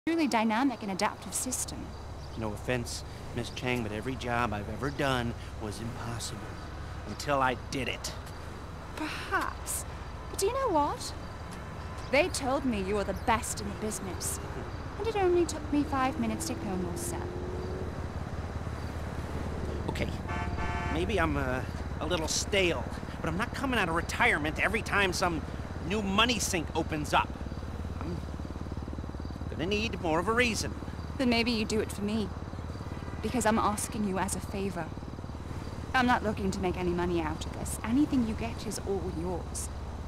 Truly dynamic and adaptive system. No offense, Miss Chang, but every job I've ever done was impossible. Until I did it. Perhaps. But do you know what? They told me you were the best in the business. And it only took me 5 minutes to clone your cell. Okay, maybe I'm a little stale, but I'm not coming out of retirement every time some new money sink opens up. I'm gonna need more of a reason. Then maybe you do it for me. Because I'm asking you as a favor. I'm not looking to make any money out of this. Anything you get is all yours.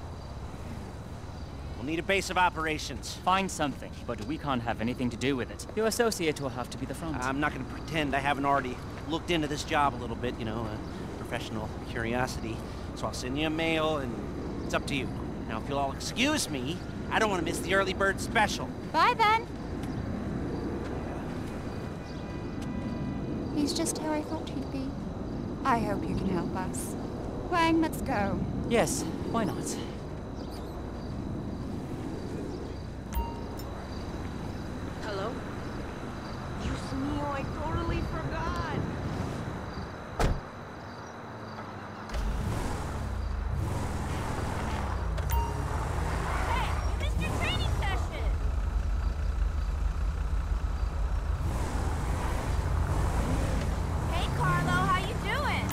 We'll need a base of operations. Find something, but we can't have anything to do with it. Your associate will have to be the front. I'm not gonna pretend I haven't already looked into this job a little bit, you know, professional curiosity. So I'll send you a mail, and it's up to you. Now, if you'll all excuse me, I don't want to miss the early bird special. Bye then. He's just how I thought he'd be. I hope you can help us. Wang, let's go. Yes, why not? Hello? Dios mío, I totally forgot. Hey, you missed your training session! Hey, Carlo, how you doing?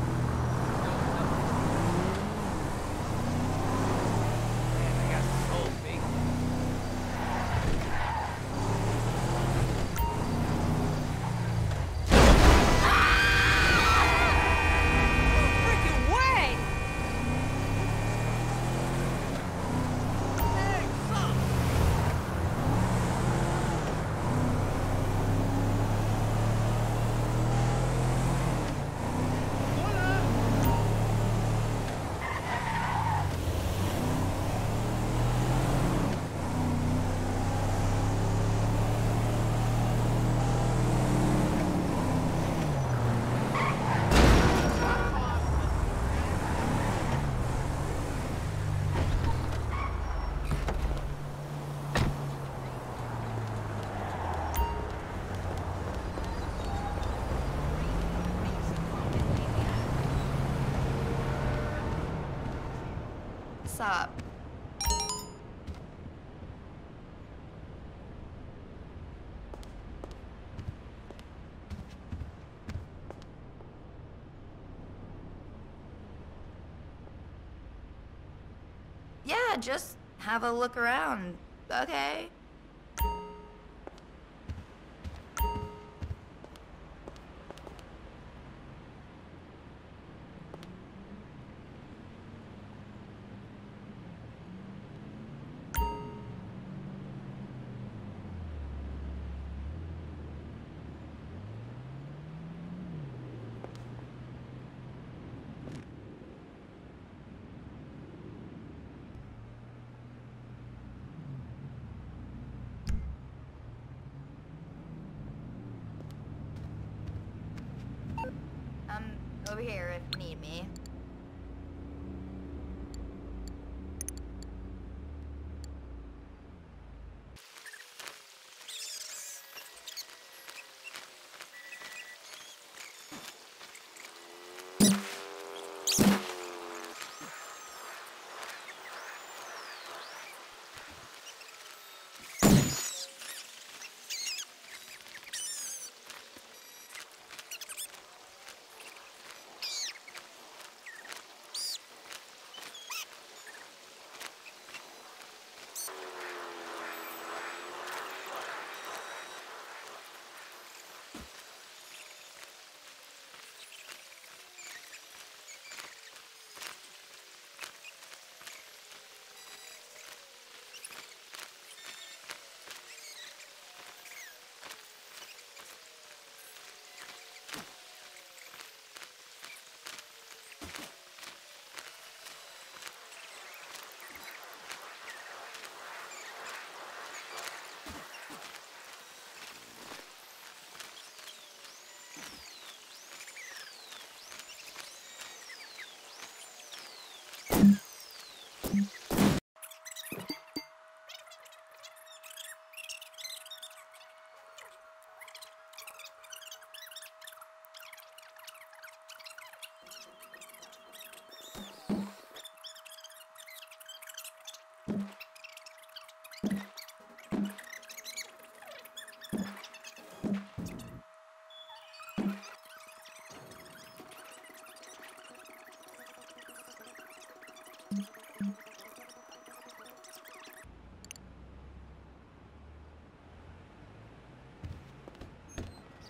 Freaking way! Hey, sup? Sup? Yeah, just have a look around, okay? Over here if you need me.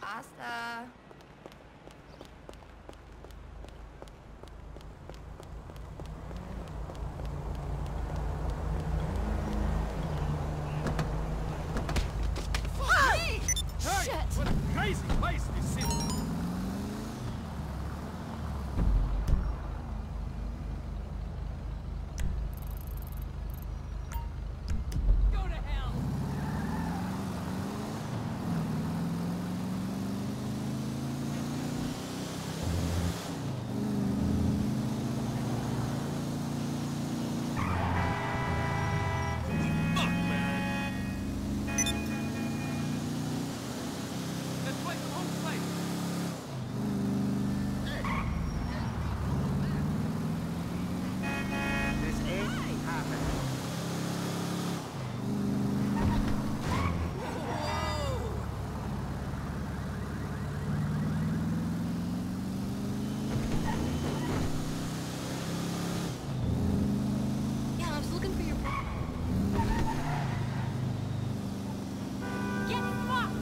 Pasta. Shit! What a crazy place this city. Go to hell. Holy fuck, man. That's like the whole place. This ain't happening. Yeah, I was looking for your... Get fucked!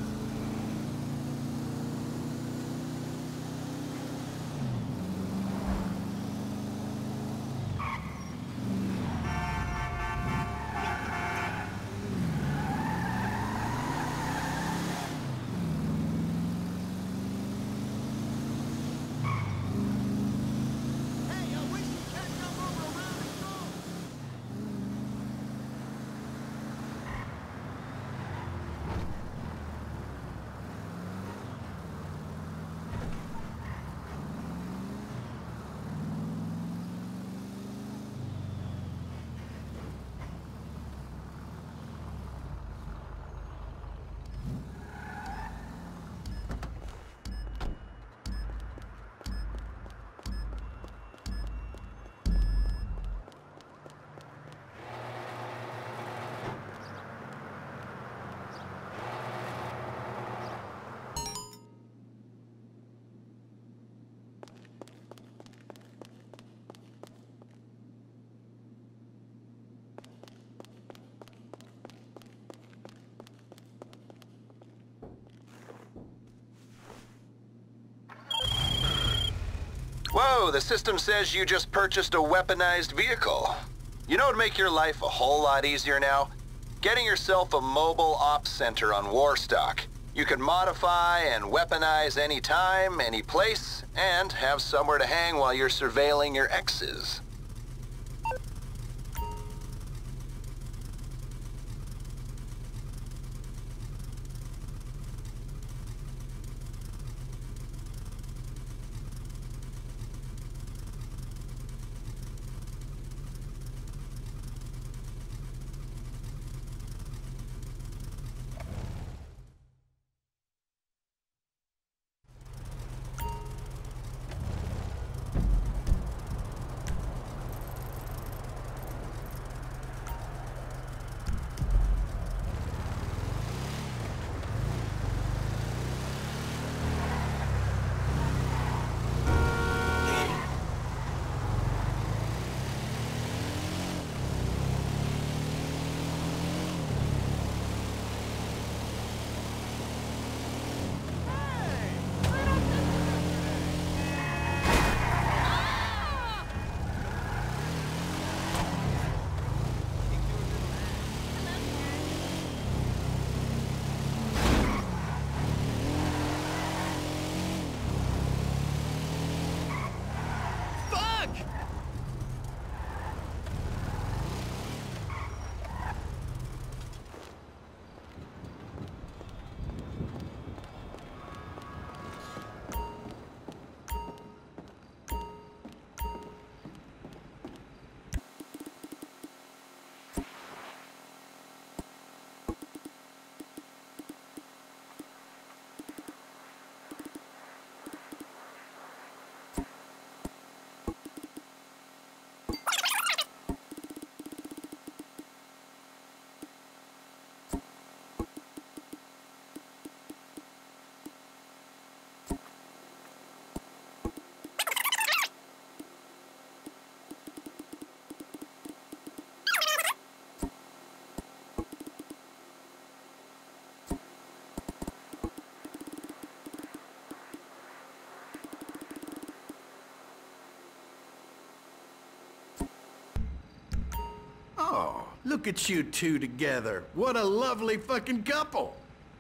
Hey, I wish you could come over around and go. Whoa, the system says you just purchased a weaponized vehicle. You know what'd make your life a whole lot easier now? Getting yourself a mobile ops center on Warstock. You can modify and weaponize any time, any place, and have somewhere to hang while you're surveilling your exes. Oh, look at you two together. What a lovely fucking couple.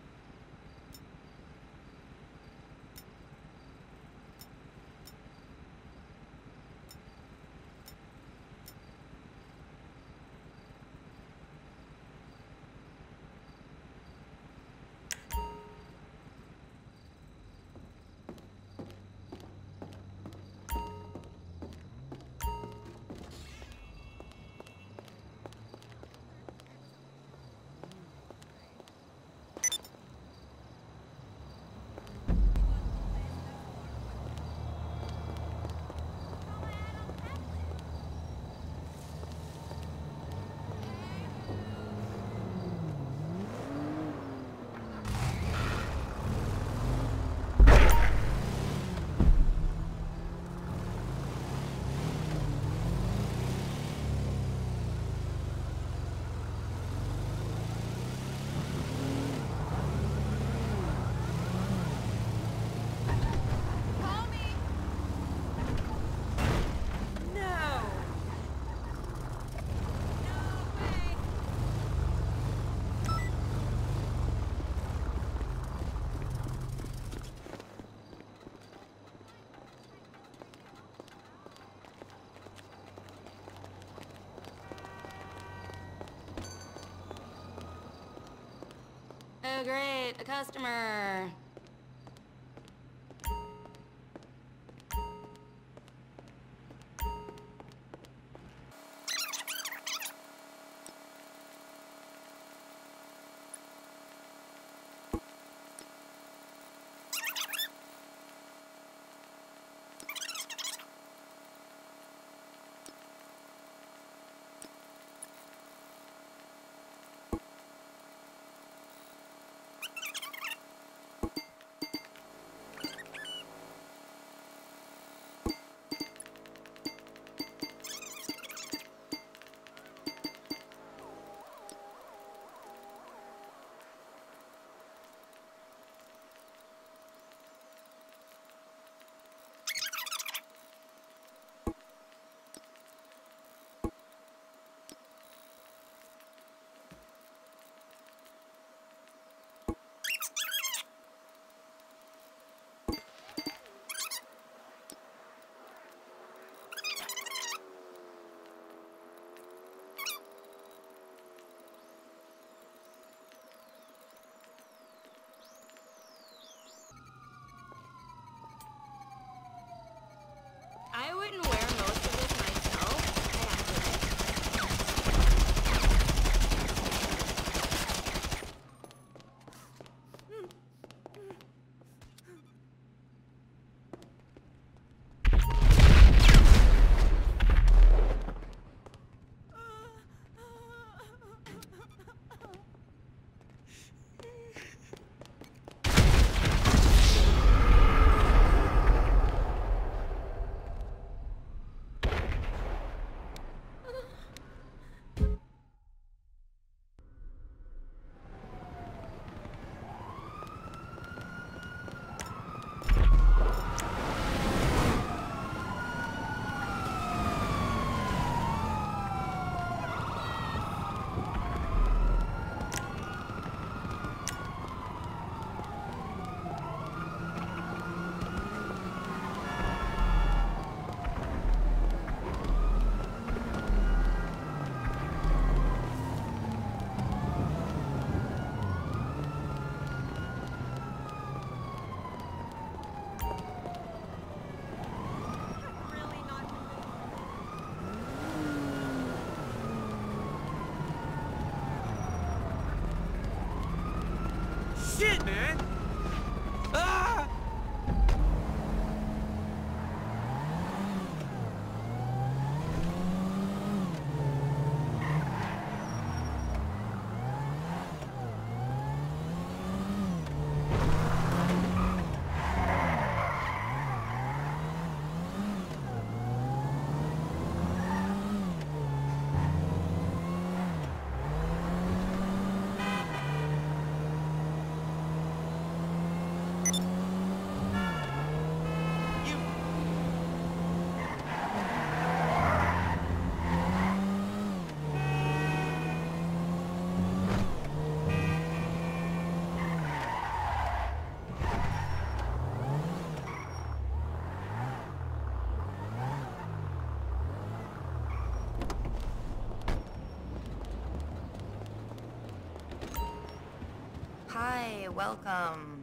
Oh great, a customer. I wouldn't wear most of this myself. Shit, man! Ah! Hi, welcome.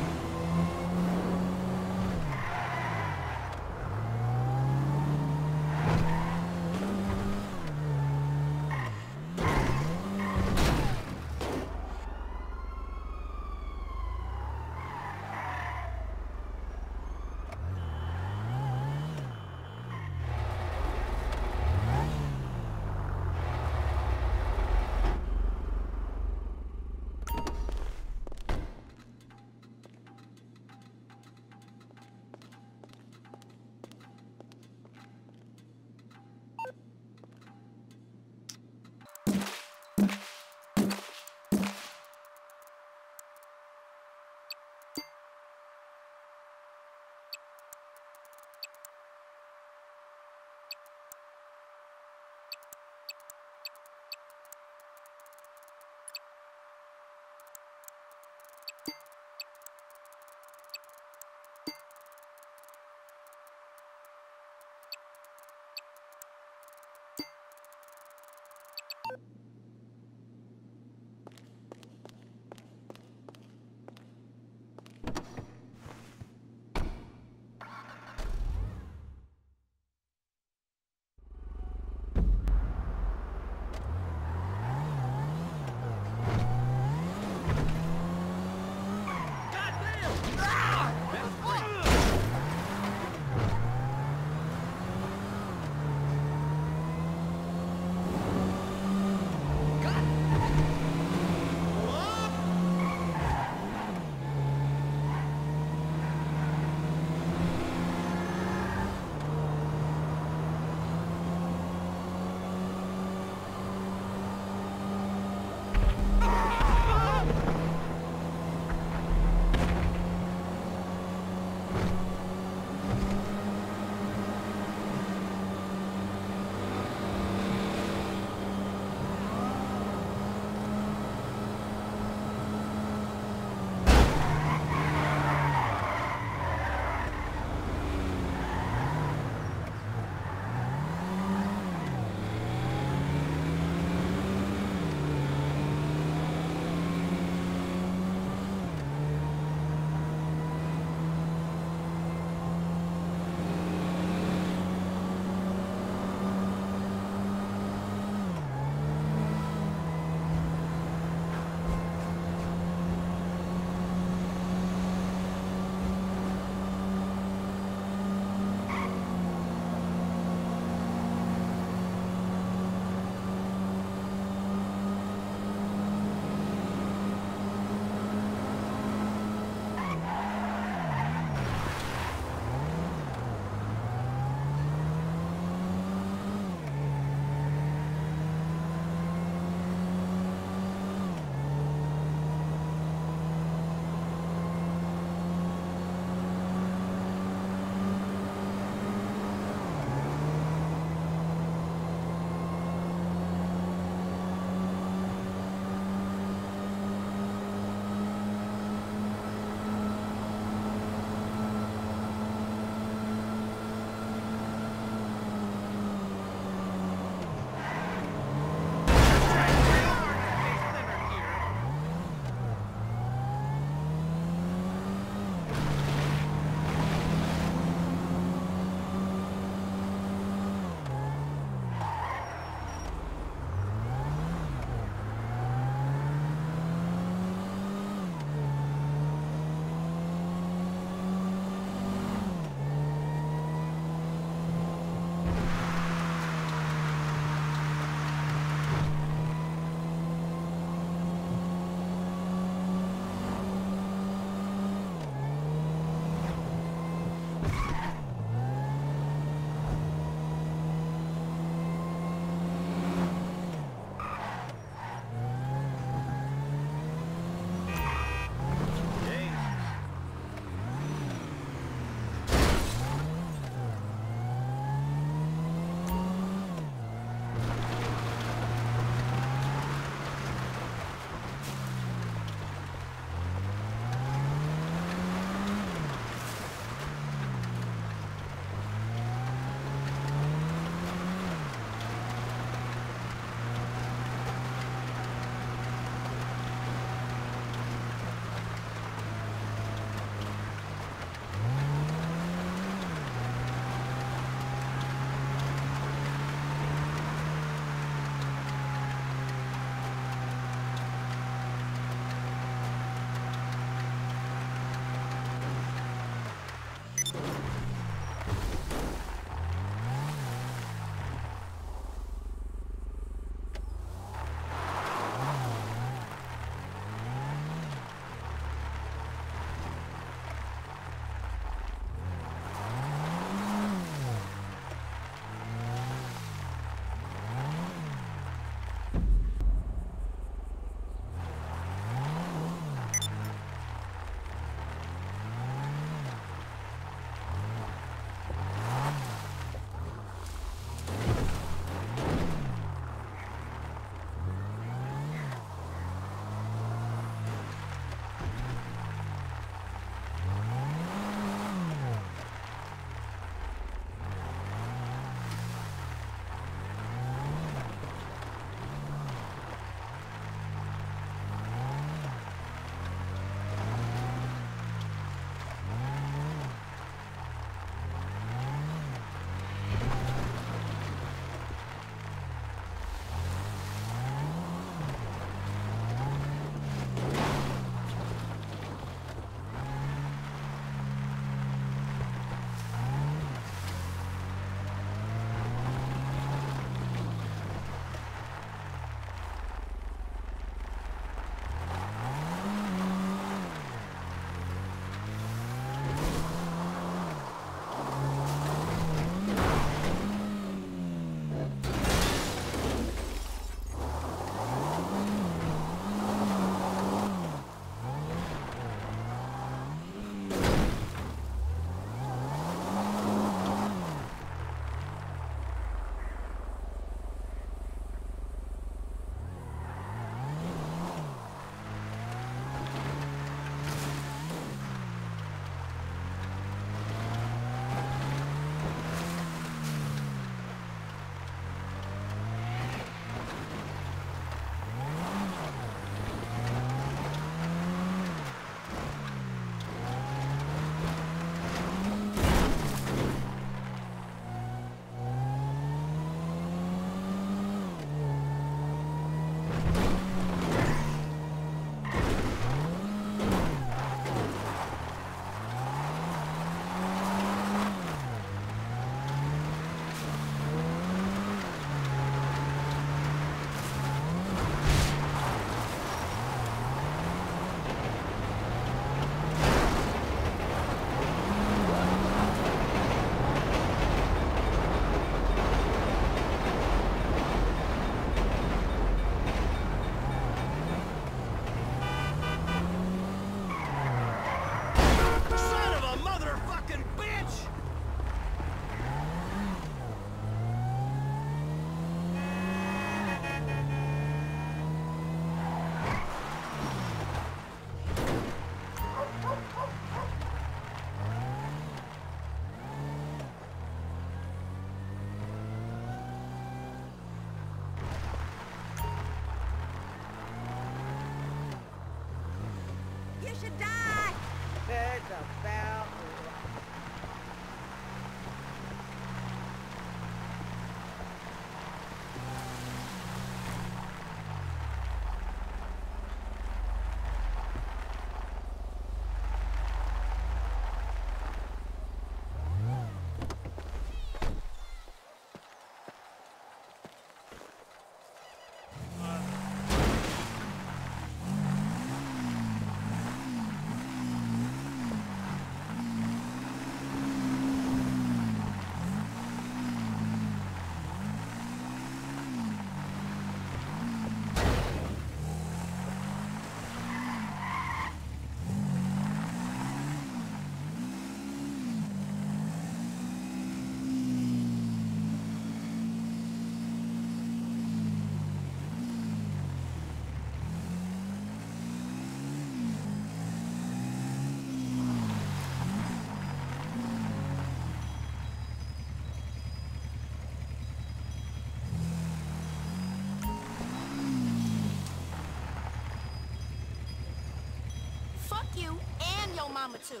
mama too.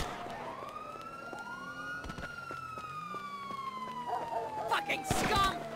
Fucking scum!